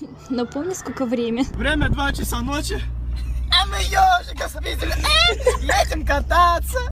Но помни, сколько время? Время 2 часа ночи. А мы ежика спиздили. Едем кататься.